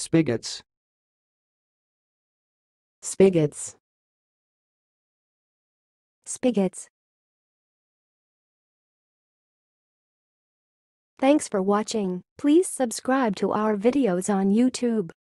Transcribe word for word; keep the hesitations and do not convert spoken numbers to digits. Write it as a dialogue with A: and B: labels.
A: Spigots.
B: Spigots.
C: Spigots. Thanks for watching. Please subscribe to our videos on YouTube.